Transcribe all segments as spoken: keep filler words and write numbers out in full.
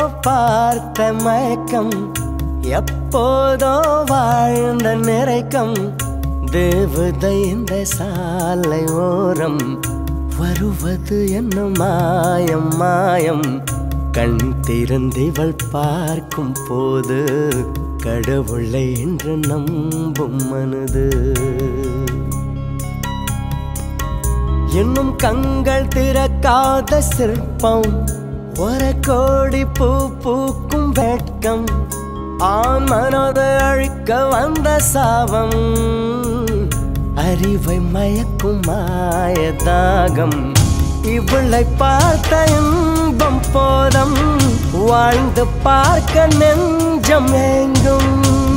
பார்த்த மயக்கம் எப்போதோ வாழ்ந்த நிறைக்கம் தேவதை இந்த சாலை ஓரம் வருவது என்ன மாயம் மாயம் கண் திறந்திவள் பார்க்கும் போது கடவுளை என்று நம்பும் மனது இன்னும் கண்கள் திறக்காத சிற்பம் ஒரு கோடி பூ பூக்கும் வெட்கம் ஆண் மனதை அழிக்க வந்த சாபம் அறிவை மயக்கும் மாயதாகம் இவளை பார்த்த இன்பம் போதம் வாழ்ந்து பார்க்க நெஞ்சம் எங்கும்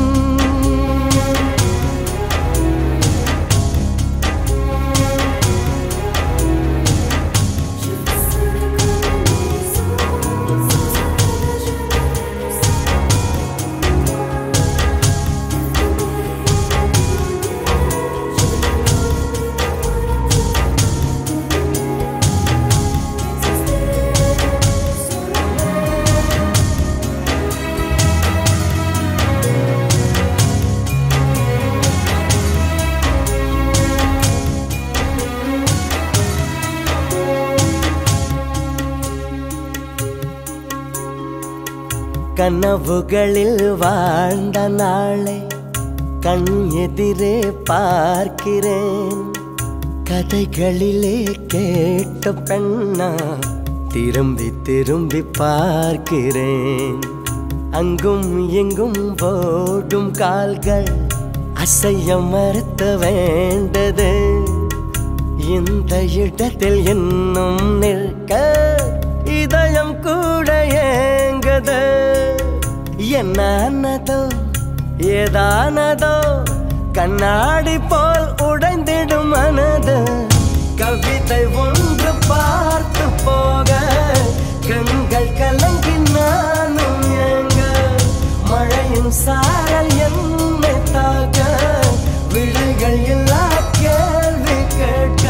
கனவுகளில் வாழ்ந்த நாளை கண் எதிரே பார்க்கிறேன் கதைகளிலே கேட்ட பெண்ணா திரும்பி திரும்பி பார்க்கிறேன் அங்கும் எங்கும் போடும் கால்கள் அசைய மறுத்த வேண்டது இந்த இடத்தில் இன்னும் நிற்க இதயம் கூட ஏங்கது என்னதோ ஏதானதோ கண்ணாடி போல் உடைந்திடும் மனது கவிதை ஒன்று பார்த்து போக கண்கள் கலங்கி நானும் ஏங்க மழையின் சாரல் என்னை தாக்க விழிகள் எல்லா கேள்வி கேட்க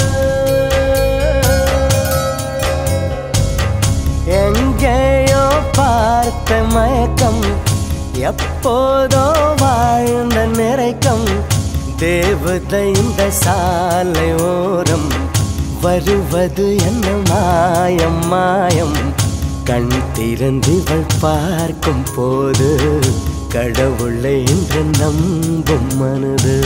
எங்கேயோ பார்த்த மயக்கம் எப்போதோ வாழ்ந்த நிறைக்கம் தேவதை இந்த சாலை ஓரம் வருவது என்ன மாயம் மாயம் கண் திறந்திவள் பார்க்கும் போது கடவுளை என்று நம்பும் மனது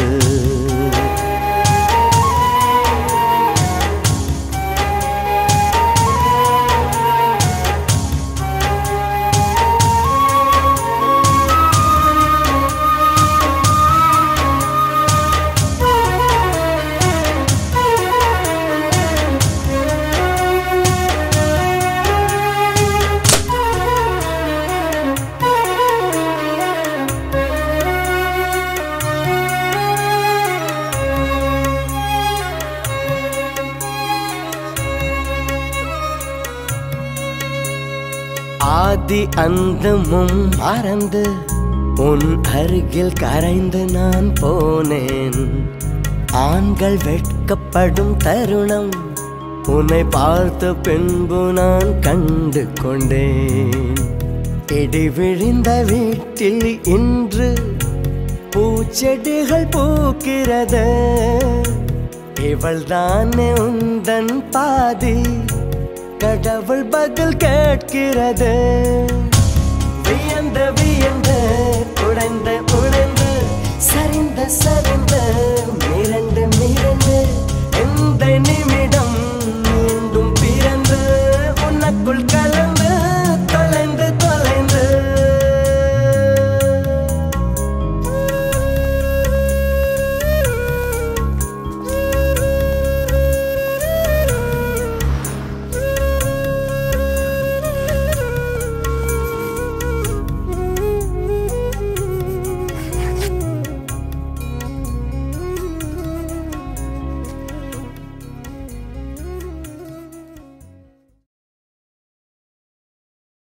ஆதி அந்தமும் மறந்து உன் அருகில் கரைந்து நான் போனேன் ஆண்கள் வெட்கப்படும் தருணம் உன்னை பார்த்த பின்பு நான் கண்டு கொண்டேன் இடி விழுந்த வீட்டில் இன்று பூச்செடிகள் பூக்கிறது இவள் தானே உந்தன் பாதி கடவுள் பதில் கேட்கிறது வியந்து வியந்து உடைந்து உடைந்து சரிந்து சரிந்து மிரண்டு மிரண்டு எந்த நிமிடம்